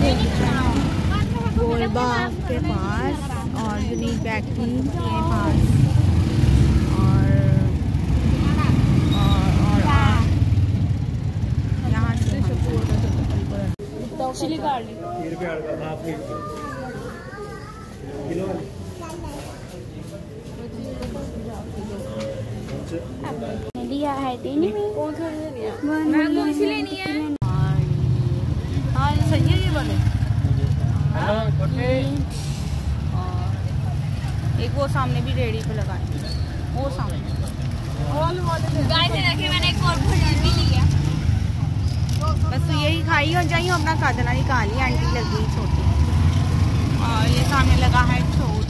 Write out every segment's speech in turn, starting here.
गोलबाग के पास और जुनीद बैठी के पास और यहाँ से चिली गार्लिक लिया है कौन सा मैंगो इसी लेनी है। हाँ सही है ये वाले। एक वो सामने भी रेडी पे लगाए वो सामने मैंने एक और भी लिया। बस तो यही खाई और जाइए अपना खाना निकाली आंटी लगी छोटी और ये सामने लगा है छोट।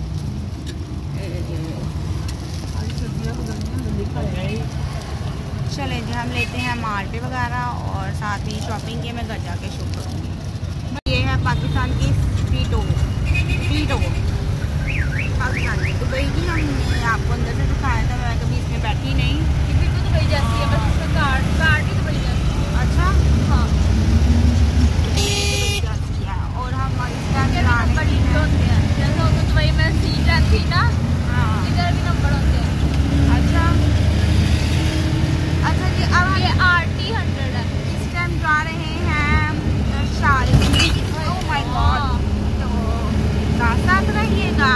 चले जी हम लेते हैं मार्टे वगैरह और साथ ही शॉपिंग के मैं घर जाके शूट करूँगी। ये है पाकिस्तान की स्ट्रीट पाकिस्तान की दुबई की हमने आपको अंदर से दिखाया था। मैं कभी इसमें बैठी नहीं। टिकट तो दुबई जाती है बस इसका कार्ड ही दुबई जाती है। अच्छा हाँ और हम इसका नंबर लिखे होते हैं जैसा होता दुबई में सीट रहती ना। हाँ इधर भी नंबर होते हैं। अच्छा अच्छा जी अब ये RT100 है। इस टाइम जा रहे हैं शादी। ओह माय गॉड तो साथ रहिएगा।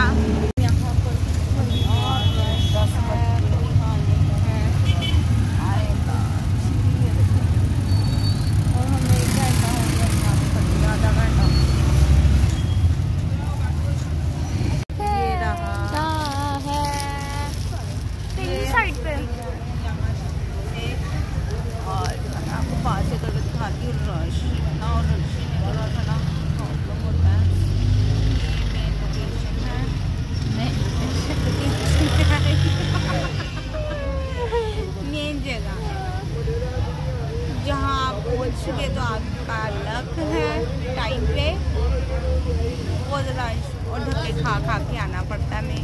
चुके तो आपका लक है टाइम पे वो जरा और धक्के खा खा के आना पड़ता है।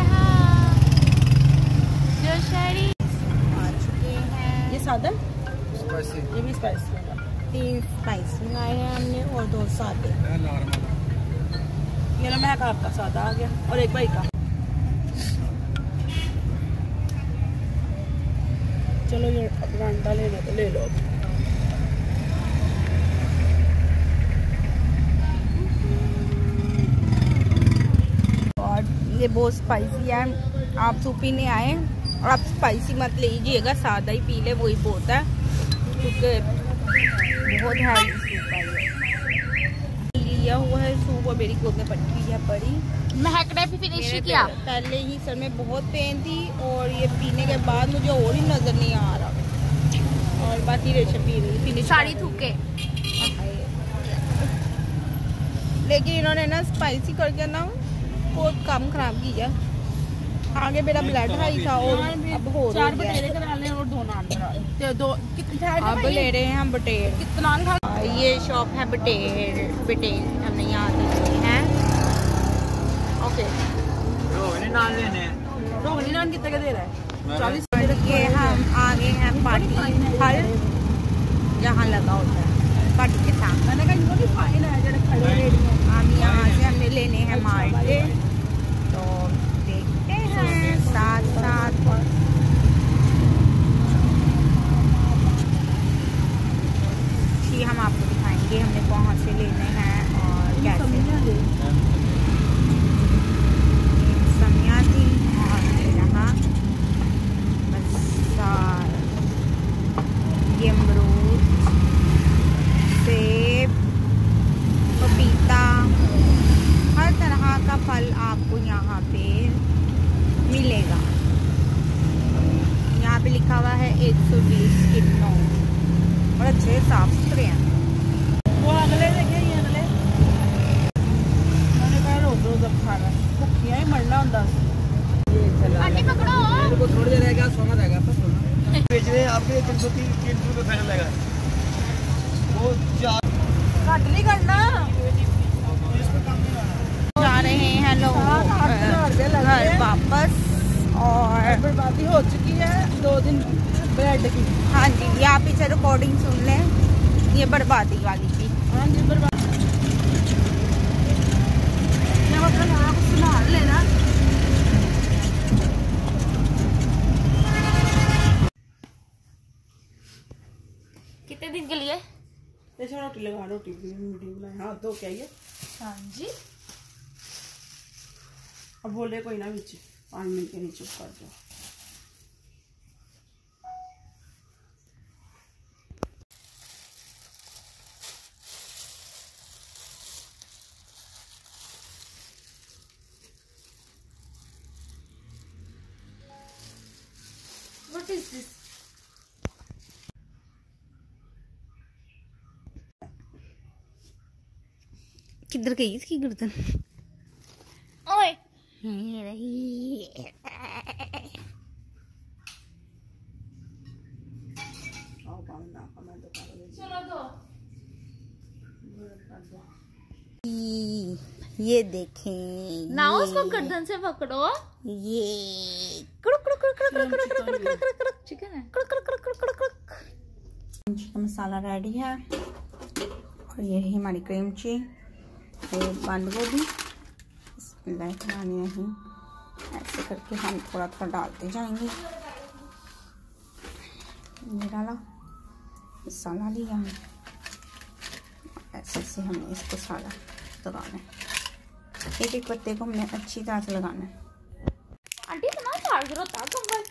जो शहरी आ चुके हैं। ये सादा ये भी स्पाइसी वाला 3 स्पाइसी मंगाए हैं हमने और 2 सादे। ये लो मैं आपका सादा आ गया और एक भाई का। चलो ये अपना अंडा लेना तो ले लो। ये बहुत स्पाइसी है। आप सूप पीने आए और आप स्पाइसी मत लीजिएगा सादा ही पी ले वही बहुत है क्योंकि बहुत हैवी सूप है। ये लिया हुआ है सूप और मेरी गोद में पट्टी है पड़ी। महकने भी फिनिश किया। पहले ही सर में बहुत पेन थी और ये पीने के बाद मुझे और ही नजर नहीं आ रहा और बाकी रेशम पी रही फिनिश सारी थूके। लेकिन इन्होंने ना स्पाइसी करके ना बहुत कम खराब किया। आगे मेरा ब्लड हाई था और अब हो रहा है। 4 बटेरे करा लें और 2 नान करा दो। अब ले रहे हैं हम बटेर। कितना खा। ये शॉप है बटेर हमने यहाँ से हैं। ओके रोहनी नान लेने हैं। रोहनी नान कितने का दे रहा है? 40। ये हम आगे हैं पार्टी हॉल जहाँ लगा होता है पार्टी के साथ। मैंने कहा इनको भी फाइन है जरा खड़े रेडी हैं। हम यहाँ से हमने लेने हैं मार्टे तो देखते हैं साथ जी हम आपको दिखाएंगे हमने कहाँ से लेने हैं और कैसे। समिया थी और यहाँ बस ये अमरूद सेब पपीता हर तरह का फल आपको यहाँ पे मिलेगा। यहाँ पे लिखा हुआ है 120 किलो और अच्छे साफ सुथरे हैं। वो अगले देखे ये अगले मैंने कहा रोज अब खाना भुखिया ही मरना होता। पकड़ो को थोड़ी देर रहेगा सोना रहेगा आपका सोना बेच रहे आपके 330 रुपये फैन लगा वो 4 घट नहीं करना। जा रहे हैं लोग घर वापस और बर्बादी हो चुकी है 2 दिन ब्रेड की। हाँ जी ये आप पीछे रिकॉर्डिंग सुन लें ये बर्बादी वाली थी। हाँ जी बर्बादी रोटी लगा, रोटी वीडियो बनाए। हाँ तो क्या है। हाँ जी अब बोले कोई ना बीच 5 मिनट के लिए चुप कर दो। What is this? किधर गई इसकी गर्दन? ओए चलो दो। ये देखें ना, उसको गर्दन से पकड़ो। ये चिकन है। मसाला रेडी है और ये है हमारी क्रीम चीज, ये बंद गोभी। नहीं, ऐसे करके हम थोड़ा थोड़ा डालते जाएंगे। ये डाला, मसाला लिया, ऐसे से हमने इसको सारा लगाना है। एक एक पत्ते को हमने अच्छी तरह से लगाना है। आंटी इतना चार्जर होता है कंबल